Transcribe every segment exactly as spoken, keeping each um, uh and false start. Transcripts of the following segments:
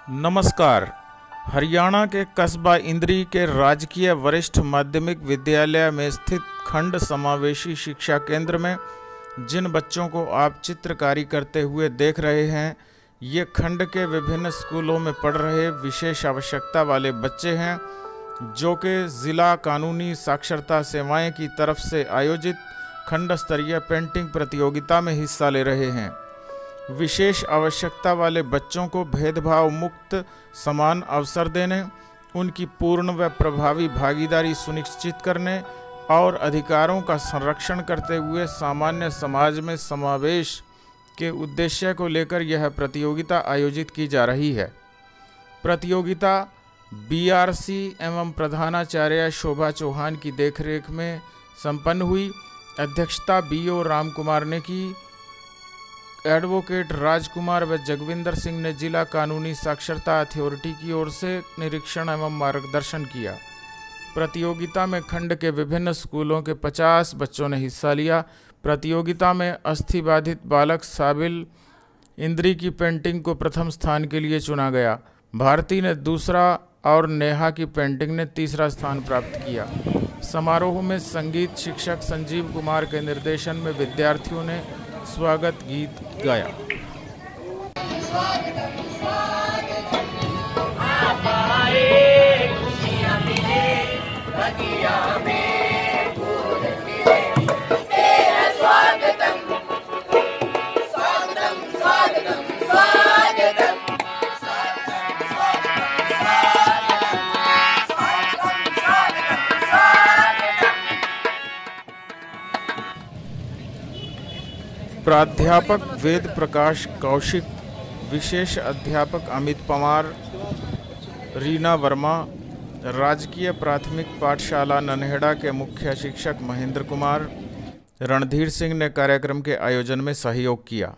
नमस्कार। हरियाणा के कस्बा इंद्री के राजकीय वरिष्ठ माध्यमिक विद्यालय में स्थित खंड समावेशी शिक्षा केंद्र में जिन बच्चों को आप चित्रकारी करते हुए देख रहे हैं, ये खंड के विभिन्न स्कूलों में पढ़ रहे विशेष आवश्यकता वाले बच्चे हैं, जो कि जिला कानूनी साक्षरता सेवाएं की तरफ से आयोजित खंड स्तरीय पेंटिंग प्रतियोगिता में हिस्सा ले रहे हैं। विशेष आवश्यकता वाले बच्चों को भेदभाव मुक्त समान अवसर देने, उनकी पूर्ण व प्रभावी भागीदारी सुनिश्चित करने और अधिकारों का संरक्षण करते हुए सामान्य समाज में समावेश के उद्देश्य को लेकर यह प्रतियोगिता आयोजित की जा रही है। प्रतियोगिता बीआरसी एवं प्रधानाचार्य शोभा चौहान की देखरेख में संपन्न हुई। अध्यक्षता बीओ रामकुमार ने की। एडवोकेट राजकुमार व जगविंदर सिंह ने जिला कानूनी साक्षरता अथॉरिटी की ओर से निरीक्षण एवं मार्गदर्शन किया। प्रतियोगिता में खंड के विभिन्न स्कूलों के पचास बच्चों ने हिस्सा लिया। प्रतियोगिता में अस्थिबाधित बालक साबिल इंद्री की पेंटिंग को प्रथम स्थान के लिए चुना गया। भारती ने दूसरा और नेहा की पेंटिंग ने तीसरा स्थान प्राप्त किया। समारोह में संगीत शिक्षक संजीव कुमार के निर्देशन में विद्यार्थियों ने स्वागत गीत गाया। प्राध्यापक वेद प्रकाश कौशिक, विशेष अध्यापक अमित पवार, रीना वर्मा, राजकीय प्राथमिक पाठशाला नन्हेड़ा के मुख्य शिक्षक महेंद्र कुमार, रणधीर सिंह ने कार्यक्रम के आयोजन में सहयोग किया।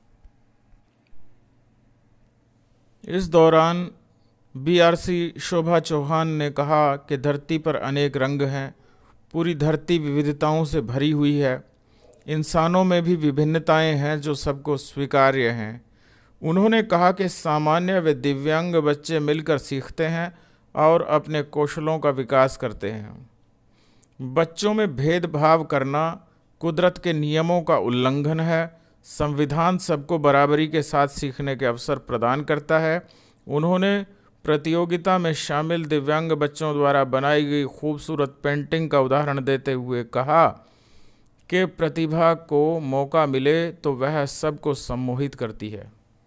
इस दौरान बीआरसी शोभा चौहान ने कहा कि धरती पर अनेक रंग हैं, पूरी धरती विविधताओं से भरी हुई है। इंसानों में भी विभिन्नताएं हैं जो सबको स्वीकार्य हैं। उन्होंने कहा कि सामान्य व दिव्यांग बच्चे मिलकर सीखते हैं और अपने कौशलों का विकास करते हैं। बच्चों में भेदभाव करना कुदरत के नियमों का उल्लंघन है। संविधान सबको बराबरी के साथ सीखने के अवसर प्रदान करता है। उन्होंने प्रतियोगिता में शामिल दिव्यांग बच्चों द्वारा बनाई गई खूबसूरत पेंटिंग का उदाहरण देते हुए कहा कि प्रतिभा को मौका मिले तो वह सबको सम्मोहित करती है।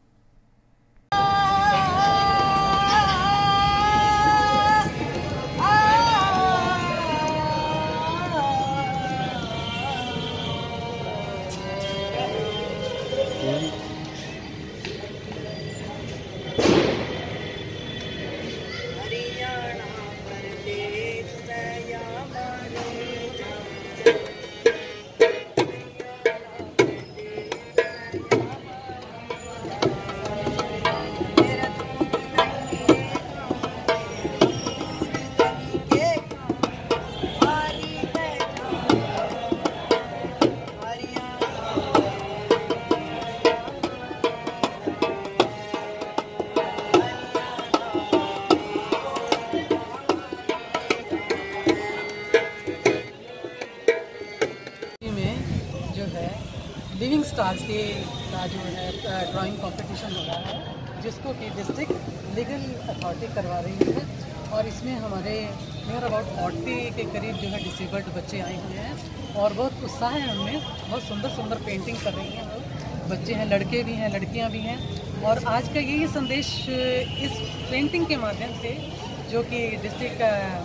लिविंग स्टार्स डे का जो है ड्राइंग कंपटीशन हो रहा है, जिसको कि डिस्ट्रिक्ट लीगल अथॉरिटी करवा रही है। और इसमें हमारे नियर अबाउट फोर्टी के करीब जो है डिसेबल्ड बच्चे आए हुए हैं और बहुत उत्साह है उनमें। बहुत सुंदर सुंदर पेंटिंग कर रही हैं लोग। बच्चे हैं, लड़के भी हैं, लड़कियां भी हैं। और आज का यही संदेश इस पेंटिंग के माध्यम से जो कि डिस्ट्रिक्ट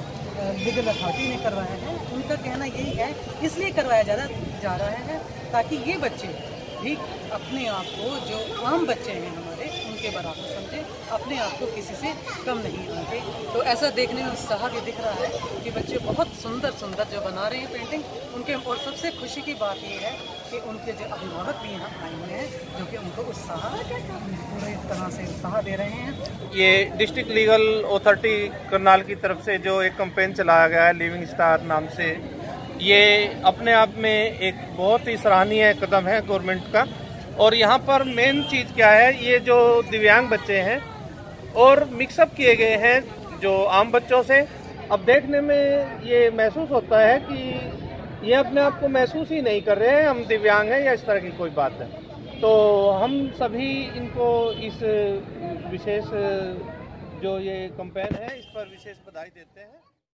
लीगल अथॉरिटी ने करवाया है, उनका कहना यही है, इसलिए करवाया जा रहा जा रहा है ताकि ये बच्चे भी अपने आप को, जो आम बच्चे हैं हमारे, उनके बराबर समझें, अपने आप को किसी से कम नहीं आते। तो ऐसा देखने में उत्साह भी दिख रहा है कि बच्चे बहुत सुंदर सुंदर जो बना रहे हैं पेंटिंग उनके। और सबसे खुशी की बात ये है कि उनके जो अभिभावक भी यहाँ आए हुए हैं, जो कि उनको उत्साह पूरी तरह से उत्साह दे रहे हैं। ये डिस्ट्रिक्ट लीगल अथॉरिटी करनाल की तरफ से जो एक कैंपेन चलाया गया है लिविंग स्टार नाम से, ये अपने आप में एक बहुत ही सराहनीय कदम है गवर्नमेंट का। और यहाँ पर मेन चीज़ क्या है, ये जो दिव्यांग बच्चे हैं और मिक्सअप किए गए हैं जो आम बच्चों से। अब देखने में ये महसूस होता है कि ये अपने आप को महसूस ही नहीं कर रहे हैं हम दिव्यांग हैं या इस तरह की कोई बात है। तो हम सभी इनको इस विशेष जो ये कैंपेन है इस पर विशेष बधाई देते हैं।